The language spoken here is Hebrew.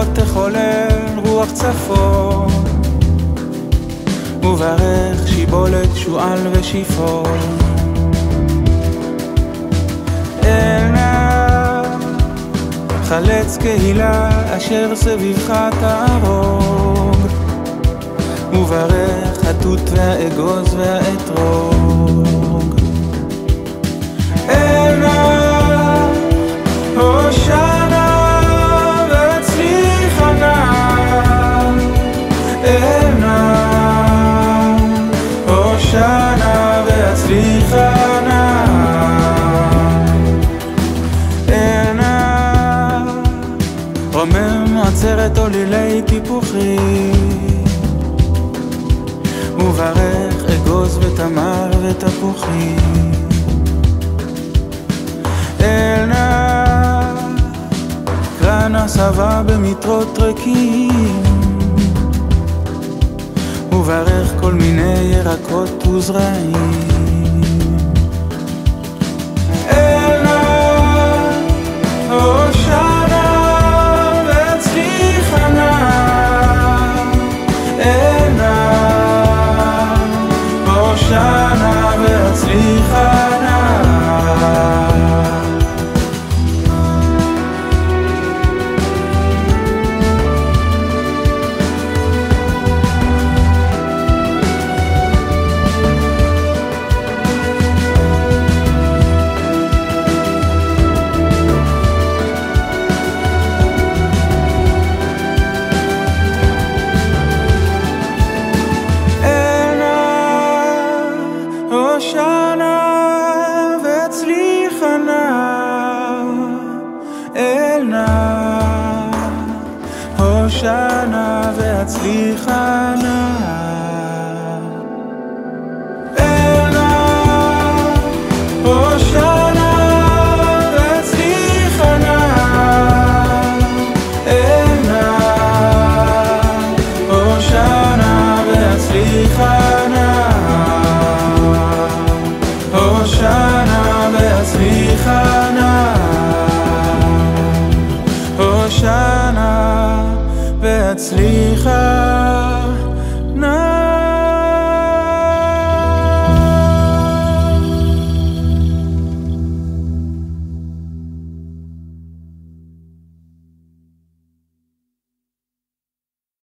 גבעות תחולל רוח צפון, וברך שיבולת שועל ושיפון. אל נא חלץ קהילה אשר סביבך תהרוג, וברך התות והאגוז והאתרוג. אל נא הושענא והצליחה נא, אל נא הושענא והצליחה נא, אל נא רומם עצרת עולילי טיפוחים, וברך אגוז ותמר ותפוחים. אל נא קרן הסבה במטרות ריקים, וברך כל מיני ירקות וזרעים. אל נא הושענא והצליחה נא, אל נא הושענא והצליחה נא. הושענא והצליחה נא, אל נא הושענא והצליחה נא, אל נא הושענא והצליחה נא, אל נא הושענא והצליחה נא, הושענא והצליחה נא, הושענא והצליחה